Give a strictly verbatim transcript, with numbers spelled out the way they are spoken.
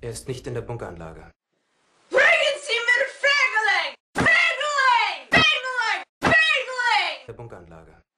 Er ist nicht in der Bunkeranlage. Bringen Sie mir Fägeling! Fägeling! Fägeling! Fägeling! Der Bunkeranlage.